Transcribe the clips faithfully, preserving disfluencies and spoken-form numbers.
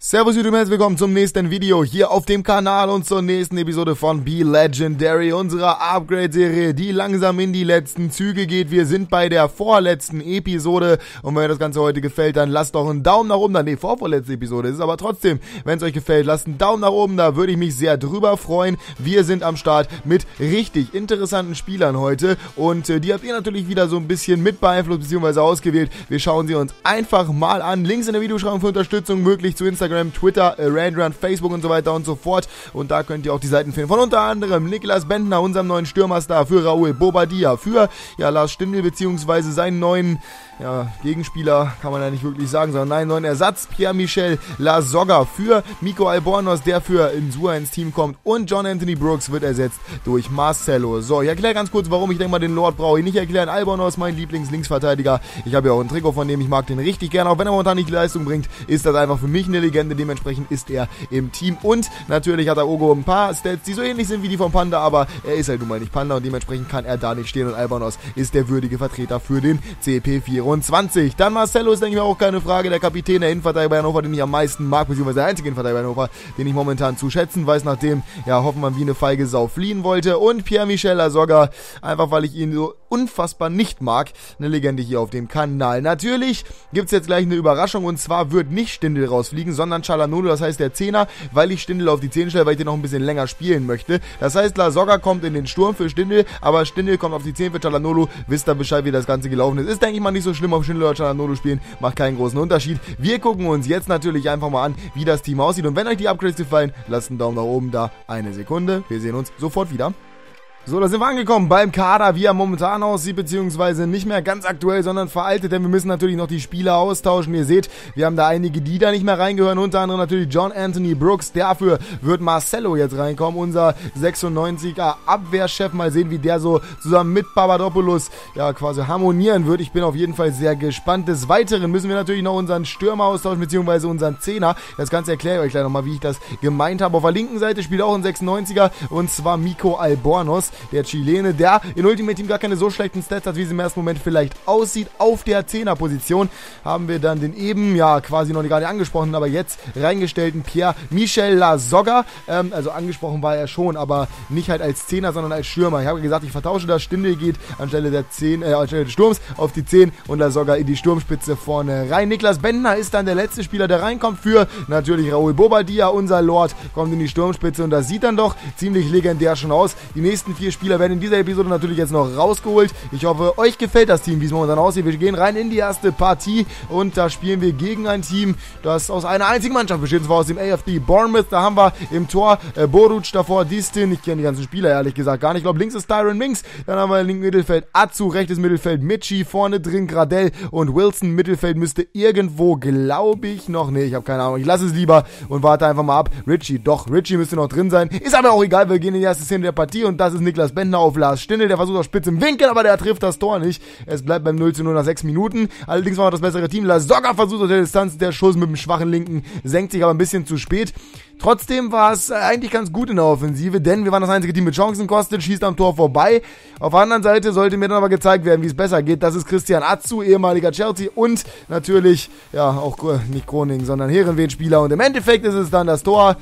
Servus YouTube, herzlich willkommen zum nächsten Video hier auf dem Kanal und zur nächsten Episode von Be Legendary, unserer Upgrade-Serie, die langsam in die letzten Züge geht. Wir sind bei der vorletzten Episode und wenn euch das Ganze heute gefällt, dann lasst doch einen Daumen nach oben da. Ne, vorvorletzte Episode ist es aber trotzdem, wenn es euch gefällt, lasst einen Daumen nach oben da, würde ich mich sehr drüber freuen. Wir sind am Start mit richtig interessanten Spielern heute und äh, die habt ihr natürlich wieder so ein bisschen mit beeinflusst bzw. ausgewählt. Wir schauen sie uns einfach mal an. Links in der Videobeschreibung für Unterstützung möglich zu Instagram, Twitter, äh, Randrun, Facebook und so weiter und so fort. Und da könnt ihr auch die Seiten finden von unter anderem Niklas Bendtner, unserem neuen Stürmerstar, für Raoul Bobadilla, für ja, Lars Stindl beziehungsweise seinen neuen ja, Gegenspieler, kann man ja nicht wirklich sagen, sondern nein, neuen Ersatz, Pierre-Michel Lasogga, für Miko Albornoz, der für Insua ins Team kommt, und John Anthony Brooks wird ersetzt durch Marcelo. So, ich erkläre ganz kurz, warum. Ich denke mal, den Lord brauche ich nicht erklären. Albornoz, mein Lieblings-Linksverteidiger. Ich habe ja auch ein Trikot von dem, ich mag den richtig gerne, auch wenn er momentan nicht die Leistung bringt, ist das einfach für mich eine Legende, dementsprechend ist er im Team. Und natürlich hat der Ogo ein paar Stats, die so ähnlich sind wie die von Panda, aber er ist halt nun mal nicht Panda und dementsprechend kann er da nicht stehen und Albornoz ist der würdige Vertreter für den C P vierundzwanzig. Dann Marcelo ist, denke ich mal, auch keine Frage, der Kapitän der Innenverteidiger bei Hannover, den ich am meisten mag, beziehungsweise der einzige Innenverteidiger bei Hannover, den ich momentan zu schätzen weiß, nachdem, ja, Hoffmann wie eine feige Sau fliehen wollte. Und Pierre-Michel Lasogga, einfach weil ich ihn so unfassbar nicht mag, eine Legende hier auf dem Kanal. Natürlich gibt es jetzt gleich eine Überraschung und zwar wird nicht Stindl rausfliegen, sondern Çalhanoğlu, das heißt der Zehner, weil ich Stindl auf die zehn stelle, weil ich den noch ein bisschen länger spielen möchte. Das heißt, Lasogga kommt in den Sturm für Stindl, aber Stindl kommt auf die zehn für Çalhanoğlu. Wisst ihr Bescheid, wie das Ganze gelaufen ist. Ist, denke ich mal, nicht so schlimm, ob Stindl oder Çalhanoğlu spielen, macht keinen großen Unterschied. Wir gucken uns jetzt natürlich einfach mal an, wie das Team aussieht und wenn euch die Upgrades gefallen, lasst einen Daumen nach oben da. Eine Sekunde, wir sehen uns sofort wieder. So, da sind wir angekommen beim Kader, wie er momentan aussieht, beziehungsweise nicht mehr ganz aktuell, sondern veraltet, denn wir müssen natürlich noch die Spieler austauschen. Ihr seht, wir haben da einige, die da nicht mehr reingehören, unter anderem natürlich John Anthony Brooks. Dafür wird Marcelo jetzt reinkommen, unser sechsundneunziger Abwehrchef. Mal sehen, wie der so zusammen mit Papadopoulos ja quasi harmonieren wird. Ich bin auf jeden Fall sehr gespannt. Des Weiteren müssen wir natürlich noch unseren Stürmer austauschen, beziehungsweise unseren Zehner. Das Ganze erkläre ich euch gleich nochmal, wie ich das gemeint habe. Auf der linken Seite spielt auch ein sechsundneunziger und zwar Miko Albornoz, der Chilene, der in Ultimate Team gar keine so schlechten Stats hat, wie es im ersten Moment vielleicht aussieht. Auf der Zehner-Position haben wir dann den eben, ja, quasi noch gar nicht angesprochen, aber jetzt reingestellten Pierre-Michel Lasogga. Ähm, also angesprochen war er schon, aber nicht halt als Zehner, sondern als Stürmer. Ich habe gesagt, ich vertausche das. Stindl geht anstelle der zehn, äh, anstelle des Sturms auf die zehn und Lasogga in die Sturmspitze vorne rein. Niklas Bendtner ist dann der letzte Spieler, der reinkommt für natürlich Raoul Bobadilla. Unser Lord kommt in die Sturmspitze und das sieht dann doch ziemlich legendär schon aus. Die nächsten vier Spieler werden in dieser Episode natürlich jetzt noch rausgeholt. Ich hoffe, euch gefällt das Team, wie es momentan aussieht. Wir gehen rein in die erste Partie und da spielen wir gegen ein Team, das aus einer einzigen Mannschaft besteht, und zwar aus dem A F C Bournemouth. Da haben wir im Tor äh, Boruc, davor Distin. Ich kenne die ganzen Spieler ehrlich gesagt gar nicht. Ich glaube, links ist Tyron Minks. Dann haben wir im linken Mittelfeld Atsu, rechtes Mittelfeld Michi, vorne drin Gradel und Wilson. Mittelfeld müsste irgendwo, glaube ich, noch. Ne, ich habe keine Ahnung. Ich lasse es lieber und warte einfach mal ab. Richie, doch, Richie müsste noch drin sein. Ist aber auch egal, wir gehen in die erste Szene der Partie und das ist Niklas Bendtner auf Lars Stindl, der versucht auf Spitze im Winkel, aber der trifft das Tor nicht. Es bleibt beim null zu null nach sechs Minuten. Allerdings war das bessere Team. Lasogga versucht auf der Distanz, der Schuss mit dem schwachen Linken senkt sich aber ein bisschen zu spät. Trotzdem war es eigentlich ganz gut in der Offensive, denn wir waren das einzige Team mit Chancen. Kostic schießt am Tor vorbei. Auf der anderen Seite sollte mir dann aber gezeigt werden, wie es besser geht. Das ist Christian Atsu, ehemaliger Chelsea und natürlich, ja, auch nicht Groningen, sondern Heerenveen-Spieler. Und im Endeffekt ist es dann das Tor,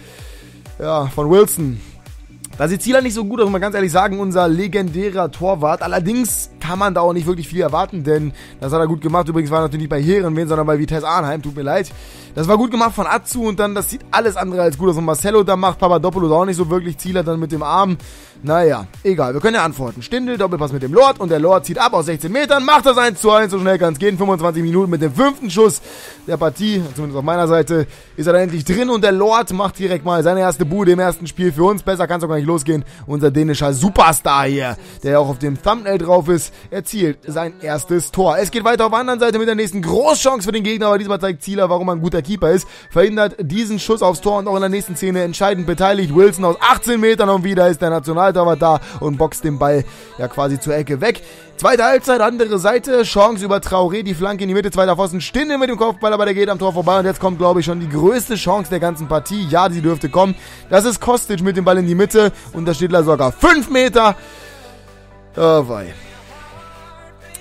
ja, von Wilson. Da sieht Zieler nicht so gut aus, muss man ganz ehrlich sagen, unser legendärer Torwart. Allerdings kann man da auch nicht wirklich viel erwarten, denn das hat er gut gemacht. Übrigens war er natürlich nicht bei Heerenveen, sondern bei Vitesse Arnheim, tut mir leid. Das war gut gemacht von Atsu und dann, das sieht alles andere als gut aus. Und Marcelo da macht Papadopoulos auch nicht so wirklich. Zieler dann mit dem Arm. Naja, egal, wir können ja antworten. Stindl, Doppelpass mit dem Lord und der Lord zieht ab aus sechzehn Metern, macht das eins zu eins, so schnell kann es gehen. fünfundzwanzig Minuten mit dem fünften Schuss der Partie, zumindest auf meiner Seite, ist er da endlich drin und der Lord macht direkt mal seine erste Bude im ersten Spiel für uns. Besser kann es auch gar nicht losgehen. Unser dänischer Superstar hier, der ja auch auf dem Thumbnail drauf ist, erzielt sein erstes Tor. Es geht weiter auf der anderen Seite mit der nächsten Großchance für den Gegner, aber diesmal zeigt Zieler, warum er ein guter Keeper ist. Verhindert diesen Schuss aufs Tor und auch in der nächsten Szene entscheidend beteiligt. Wilson aus achtzehn Metern und wieder ist der Nationaltorwart da und boxt den Ball ja quasi zur Ecke weg. Zweite Halbzeit, andere Seite, Chance über Traoré, die Flanke in die Mitte, zweiter Pfosten, Stindl mit dem Kopfball, aber der geht am Tor vorbei und jetzt kommt, glaube ich, schon die größte Chance der ganzen Partie. Ja, die dürfte kommen. Das ist Kostic mit dem Ball in die Mitte und da steht Lasogga fünf Meter. Oh wei.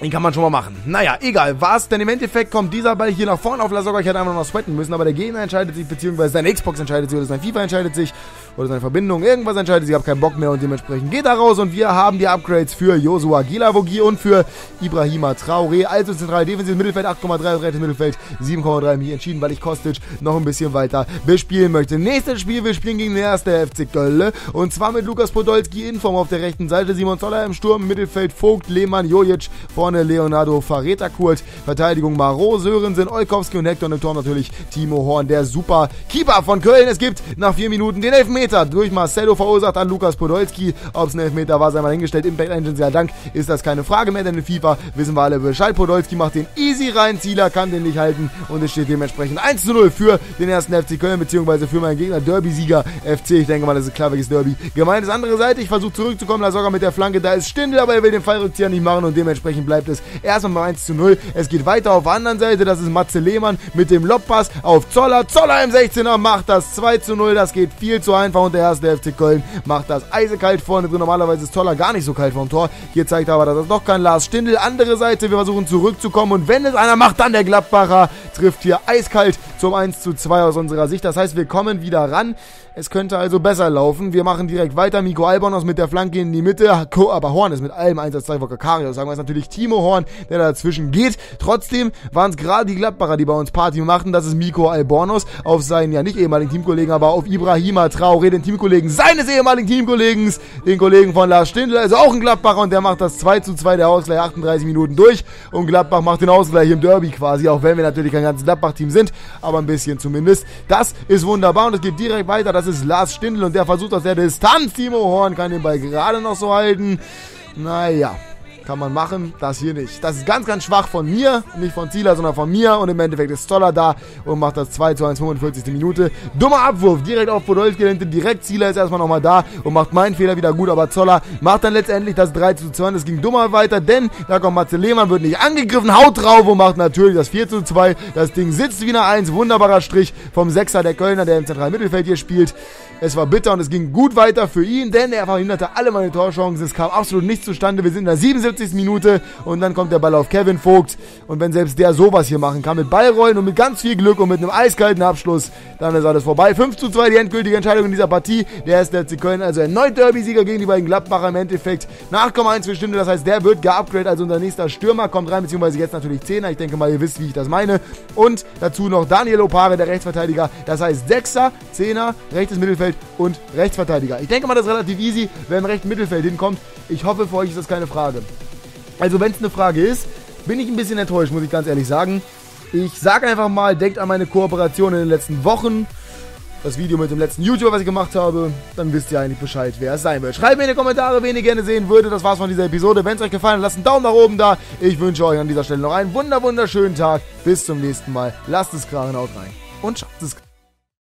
Den kann man schon mal machen. Naja, egal, was, denn im Endeffekt kommt dieser Ball hier nach vorne auf Lasogga. Ich hätte einfach noch sweaten müssen, aber der Gegner entscheidet sich, beziehungsweise seine Xbox entscheidet sich, oder sein FIFA entscheidet sich, oder seine Verbindung, irgendwas entscheidet sich, ich habe keinen Bock mehr und dementsprechend geht er raus und wir haben die Upgrades für Joshua Gilavogi und für Ibrahima Traoré, also zentral defensives Mittelfeld acht Komma drei, rechtes Mittelfeld sieben Komma drei, mich entschieden, weil ich Kostic noch ein bisschen weiter bespielen möchte. Nächstes Spiel, wir spielen gegen den ersten F C Köln und zwar mit Lukas Podolski in Form auf der rechten Seite, Simon Zoller im Sturm, Mittelfeld Vogt, Lehmann, Jojic, vorne Leonardo Fareta-Kurt, Verteidigung Marot, Sörensen, Olkowski und Hector und im Tor natürlich Timo Horn, der super Keeper von Köln. Es gibt nach vier Minuten den Elfmeter durch Marcelo verursacht an Lukas Podolski. Ob es ein Elfmeter war, sei mal hingestellt. Impact Engine, sehr Dank, ist das keine Frage mehr, denn in FIFA wissen wir alle Bescheid. Podolski macht den easy rein, Zieler kann den nicht halten und es steht dementsprechend eins zu null für den ersten F C Köln, beziehungsweise für meinen Gegner, Derby-Sieger F C. Ich denke mal, das ist ein klares Derby. Gemeint ist andere Seite, ich versuche zurückzukommen, Lasogga mit der Flanke, da ist Stindl, aber er will den Fallrückzieher nicht machen und dementsprechend bleibt es erstmal bei eins zu null. Es geht weiter auf der anderen Seite, das ist Matze Lehmann mit dem Lobpass auf Zoller. Zoller im sechzehner macht das zwei zu null, das geht viel zu einfach und der erste F C Köln macht das eisekalt vorne drin. Normalerweise ist Zoller gar nicht so kalt vom Tor. Hier zeigt er aber, dass das doch kein Lars Stindl. Andere Seite, wir versuchen zurückzukommen und wenn es einer macht, dann der Gladbacher trifft hier eiskalt zum eins zu zwei aus unserer Sicht. Das heißt, wir kommen wieder ran. Es könnte also besser laufen. Wir machen direkt weiter. Miko Albonos mit der Flanke in die Mitte. Aber Horn ist mit allem Einsatz von Karius. Sagen wir es natürlich Timo Horn, der dazwischen geht. Trotzdem waren es gerade die Gladbacher, die bei uns Party machten. Das ist Miko Albonos auf seinen, ja nicht ehemaligen Teamkollegen, aber auf Ibrahima Traoré, den Teamkollegen seines ehemaligen Teamkollegen, den Kollegen von Lars Stindl. Also auch ein Gladbacher und der macht das zwei zu zwei, der Ausgleich achtunddreißig Minuten durch. Und Gladbach macht den Ausgleich im Derby quasi, auch wenn wir natürlich kein ganzes Gladbach-Team sind, aber ein bisschen zumindest. Das ist wunderbar und es geht direkt weiter. Das ist Lars Stindl und der versucht aus der Distanz. Timo Horn kann den Ball gerade noch so halten. Naja, kann man machen, das hier nicht. Das ist ganz, ganz schwach von mir, nicht von Zieler, sondern von mir und im Endeffekt ist Zoller da und macht das zwei zu eins, fünfundvierzigste Minute. Dummer Abwurf, direkt auf Podolski, direkt Zieler ist erstmal nochmal da und macht meinen Fehler wieder gut, aber Zoller macht dann letztendlich das drei zu zwei und es ging dummer weiter, denn da kommt Matze Lehmann, wird nicht angegriffen, haut drauf und macht natürlich das vier zu zwei. Das Ding sitzt wie eine eins, wunderbarer Strich vom Sechser der Kölner, der im zentralen Mittelfeld hier spielt. Es war bitter und es ging gut weiter für ihn, denn er verhinderte alle meine Torchancen. Es kam absolut nichts zustande. Wir sind in der siebenundsiebzigsten Minute und dann kommt der Ball auf Kevin Vogt. Und wenn selbst der sowas hier machen kann, mit Ballrollen und mit ganz viel Glück und mit einem eiskalten Abschluss, dann ist alles vorbei. fünf zu zwei die endgültige Entscheidung in dieser Partie. Der erste F C Köln, also erneut Derby-Sieger gegen die beiden Gladbacher im Endeffekt. Nach acht Komma eins für Stindl, das heißt, der wird geupgradet. Also unser nächster Stürmer kommt rein, beziehungsweise jetzt natürlich Zehner. Ich denke mal, ihr wisst, wie ich das meine. Und dazu noch Daniel Opare, der Rechtsverteidiger. Das heißt Sechser, Zehner, rechtes Mittelfeld und Rechtsverteidiger. Ich denke mal, das ist relativ easy, wer im rechten Mittelfeld hinkommt. Ich hoffe, für euch ist das keine Frage. Also, wenn es eine Frage ist, bin ich ein bisschen enttäuscht, muss ich ganz ehrlich sagen. Ich sage einfach mal, denkt an meine Kooperation in den letzten Wochen. Das Video mit dem letzten YouTuber, was ich gemacht habe. Dann wisst ihr eigentlich Bescheid, wer es sein wird. Schreibt mir in die Kommentare, wen ihr gerne sehen würdet. Das war's von dieser Episode. Wenn es euch gefallen hat, lasst einen Daumen nach oben da. Ich wünsche euch an dieser Stelle noch einen wunder wunderschönen Tag. Bis zum nächsten Mal. Lasst es krachen, haut rein. Und schafft es.